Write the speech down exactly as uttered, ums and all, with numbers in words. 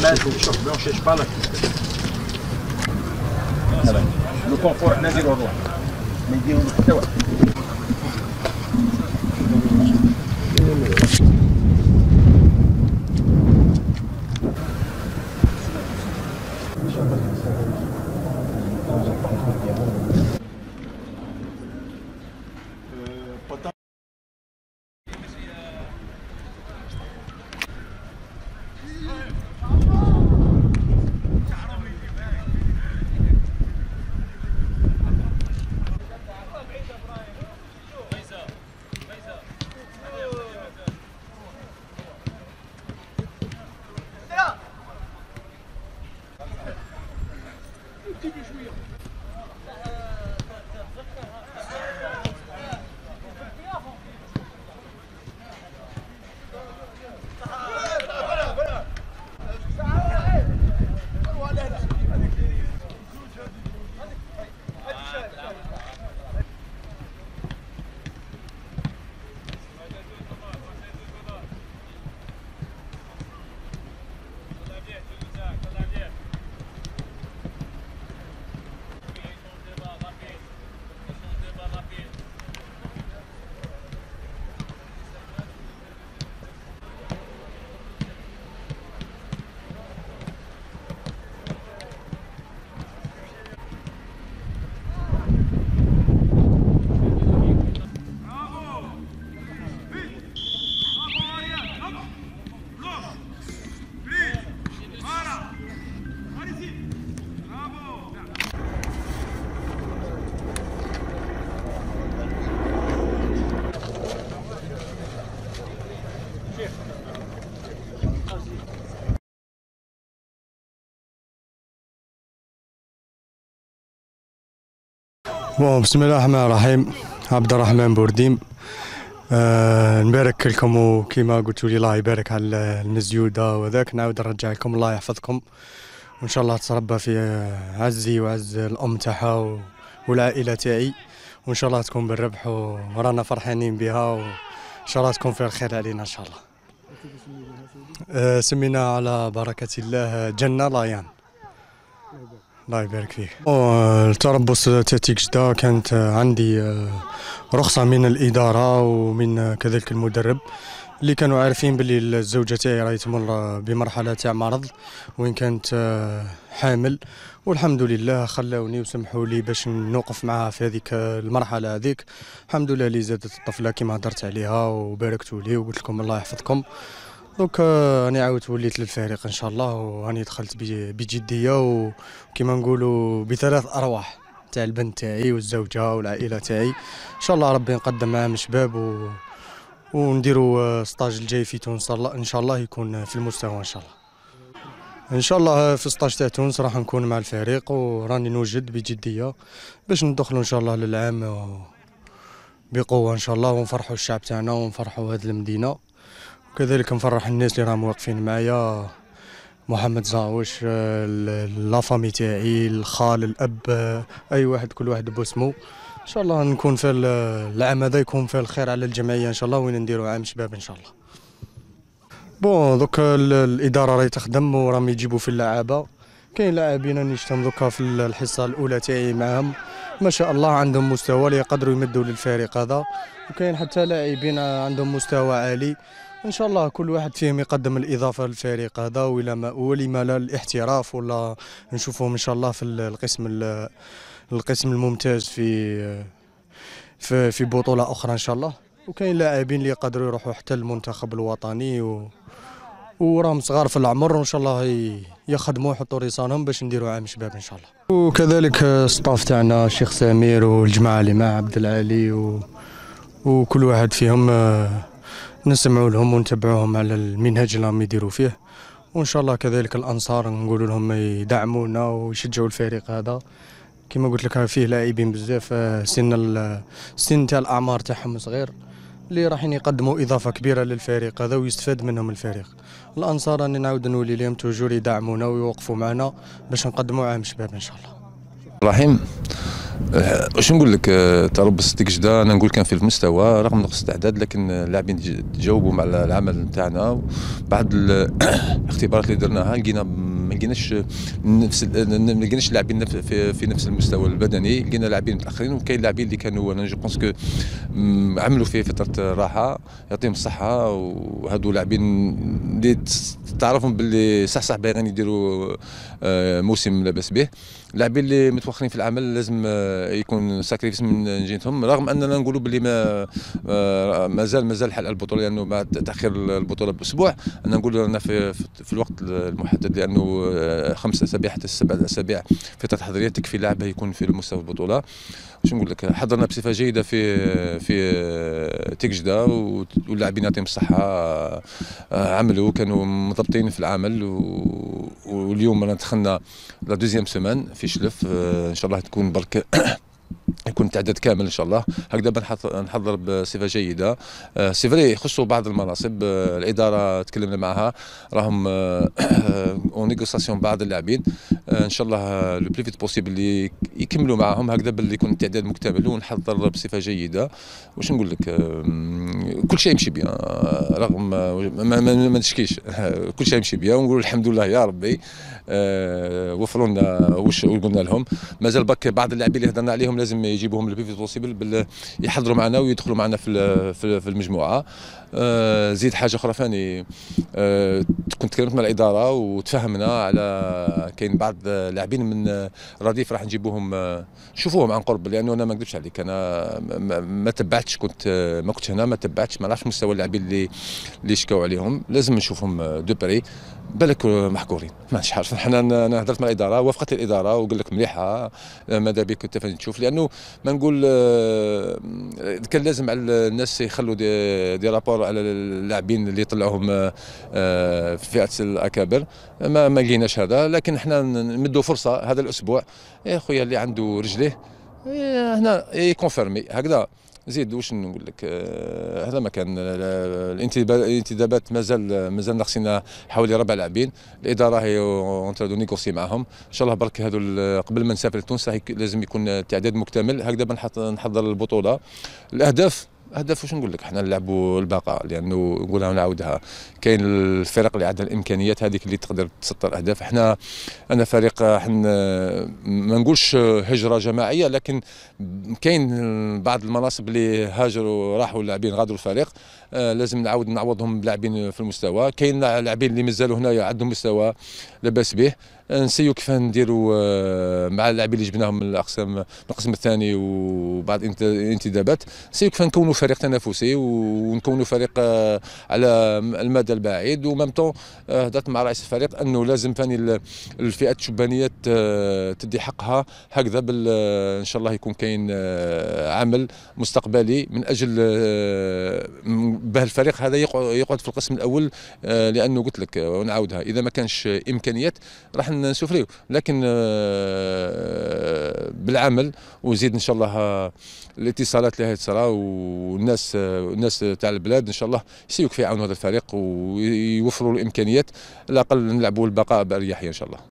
شوف شوف بالك لو كونفور حنا نديروه الروح ما يديروه حتى واحد. بون بسم الله الرحمن الرحيم. عبد الرحمن بورديم. أه نبارك لكم وكيما قلتوا لي الله يبارك على المزيوده وذاك نعاود نرجع لكم الله يحفظكم وان شاء الله تربى في عزي وعز الام تاعها والعائله تاعي وان شاء الله تكون بالربح ورانا فرحانين بها وان شاء الله تكون فيها الخير علينا ان شاء الله. أه سمينا على بركه الله جنه لايان. الله يبارك فيك. التربص تاع جدة كانت عندي رخصة من الإدارة ومن كذلك المدرب اللي كانوا عارفين باللي الزوجة تاعي راهي تمر بمرحلة تاع مرض وين كانت حامل، والحمد لله خلاوني وسمحوا لي باش نوقف معها في هذيك المرحلة هذيك. الحمد لله اللي زادت الطفلة كما هدرت عليها وباركتوا لي وقلت لكم الله يحفظكم. دونك راني عاودت وليت للفريق ان شاء الله وراني دخلت بجديه وكما نقولوا بثلاث ارواح تاع البنت تاعي والزوجه والعائله تاعي. ان شاء الله ربي نقدم معاهم شباب و... ونديروا ستاج الجاي في تونس ان شاء الله يكون في المستوى ان شاء الله. ان شاء الله في ستاج تاع تونس راح نكون مع الفريق وراني نوجد بجديه باش ندخلوا ان شاء الله للعام بقوه ان شاء الله ونفرحوا الشعب تاعنا ونفرحوا هذه المدينه وكذلك نفرح الناس اللي راهم واقفين معايا، محمد زاوش، لافامي تاعي، الخال، الاب، اي واحد كل واحد باسمه. ان شاء الله نكون في العام هذا يكون فيه الخير على الجمعيه ان شاء الله وين نديروا عام شباب ان شاء الله. بون دوك الاداره راهي تخدم وراهم يجيبوا في اللعابه. كاين لاعبين راني شفتهم دوكا في الحصه الاولى تاعي معاهم ما شاء الله عندهم مستوى اللي يقدروا يمدوا للفريق هذا، وكاين حتى لاعبين عندهم مستوى عالي. ان شاء الله كل واحد فيهم يقدم الاضافه للفريق هذا ولا ما ولما لا الاحتراف ولا نشوفهم ان شاء الله في القسم القسم الممتاز في في في بطوله اخرى ان شاء الله. وكاين لاعبين اللي يقدروا يروحوا حتى المنتخب الوطني و وراهم صغار في العمر وان شاء الله يخدموا يحطوا رصانهم باش نديروا عام شباب ان شاء الله. وكذلك الستاف تاعنا الشيخ سمير والجماعه اللي مع عبد العالي و... وكل واحد فيهم نسمعوا لهم ونتبعوهم على المنهج اللي راهم يديروا فيه، وان شاء الله كذلك الانصار نقولوا لهم يدعمونا ويشجعوا الفريق هذا. كما قلت لك فيه لاعبين بزاف سن السن تاع الاعمار تاعهم صغير اللي راحين يقدموا اضافه كبيره للفريق هذا ويستفاد منهم الفريق. الانصار راني نعاود نولي لهم توجور يدعمونا ويوقفوا معنا باش نقدموا عام شباب ان شاء الله. الرحيم. واش نقول لك، تربص تكجده انا نقول كان في المستوى رغم نقص الاعداد، لكن اللاعبين تجاوبوا مع العمل نتاعنا. بعد الاختبارات اللي درناها لقينا ما لقيناش نفس ما لقيناش اللاعبين في, في نفس المستوى البدني، لقينا لاعبين متاخرين، وكاين لاعبين اللي كانوا انا جو بونس كو عملوا في فتره راحه يعطيهم الصحه، وهذو لاعبين اللي تعرفهم باللي صح صح باغيين يديروا موسم لاباس به. اللاعبين اللي متوخرين في العمل لازم يكون ساكريفيس من جهتهم، رغم اننا نقولوا باللي ما مازال مازال حل البطوله، لانه بعد تاخير البطوله باسبوع. انا نقول رانا في, في الوقت المحدد، لانه خمسة اسابيع حتى سبعة اسابيع فتره تحضيريه تكفي لاعب يكون في مستوى البطوله. واش نقول لك، حضرنا بصفه جيده في في تكجده، واللاعبين يعطيهم الصحه عملوا كانوا مضبطين في العمل، واليوم رانا دخلنا لا دوزيام سيمان في شلف، ان شاء الله تكون برك يكون تعداد كامل ان شاء الله. هكذا نحضر بصفه جيده. سي فري يخصوا بعض المناصب، الاداره تكلمنا معها، راهم اون نيغوساسيون بعض اللاعبين، ان شاء الله لو بلي فيت بوسيبل اللي يكملوا معاهم هكذا باللي يكون التعداد مكتمل، ونحضر بصفه جيده. واش نقول لك، كل شيء يمشي بيان، رغم ما, ما, ما نشكيش كل شيء يمشي بيان، ونقول الحمد لله يا ربي وفروا لنا واش قلنا لهم. مازال بك بعض اللاعبين اللي هضرنا عليهم لازم يجيبوهم لو بلي بوسيبل يحضروا معنا ويدخلوا معنا في في المجموعه. زيد حاجه اخرى ثاني، كنت تكلمت مع الاداره وتفاهمنا على كاين بعض اللاعبين من رديف راح نجيبوهم نشوفوهم عن قرب، لانه انا ما نكذبش عليك، انا ما تبعتش، كنت ما كنتش هنا، ما تبعتش، ما نعرفش مستوى اللاعبين اللي اللي شكاو عليهم، لازم نشوفهم دو بري بالك محكورين. مانيش عارف، حنا انا هضرت مع الاداره، وافقت الاداره وقال لك مليحه ماذا بك انت تشوف، لانه ما نقول كان لازم على الناس يخلوا دي, دي رابور على اللاعبين اللي طلعوهم في فئه الاكابر، ما ما لقيناش هذا، لكن احنا نمدوا فرصه هذا الاسبوع يا خويا اللي عنده رجليه هنا يكونفيرمي هكذا. زيد واش نقول لك، آه هذا ما كان. الانتدابات مازال مازال ناقصين حوالي ربع لاعبين، الاداره هي اونتر دو نيغوسي معهم ان شاء الله برك. هذو قبل ما نسافر لتونس لازم يكون التعداد مكتمل، هكذا نحضر البطوله. الاهداف اهداف واش نقول لك، احنا نلعبوا البقاء، لانه نقولها ونعاودها، كاين الفرق اللي عندها الامكانيات هذيك اللي تقدر تسطر اهداف. احنا انا فريق احنا ما نقولش هجره جماعيه، لكن كاين بعض المناصب اللي هاجروا راحوا اللاعبين غادروا الفريق، آه لازم نعاود نعوضهم بلاعبين في المستوى. كاين لاعبين اللي مازالوا هنايا عندهم مستوى لاباس به، نسيو كيف نديروا مع اللاعبين اللي جبناهم من الاقسام القسم الثاني وبعد الانتدابات، نسيو كيف نكونوا فريق تنافسي ونكونوا فريق على المدى البعيد. ومام طون هضرت مع رئيس الفريق انه لازم ثاني الفئات الشبانيه تدي حقها، هكذا ان شاء الله يكون كاين عمل مستقبلي من اجل به الفريق هذا يقعد في القسم الاول، لانه قلت لك ونعاودها، اذا ما كانش امكانيات راح نسوفريو، لكن بالعمل وزيد ان شاء الله الاتصالات اللي تصرا، والناس الناس تاع البلاد ان شاء الله يسيو كيف يعاونوا هذا الفريق ويوفروا الامكانيات، على الاقل نلعبوا البقاء باريحيه ان شاء الله.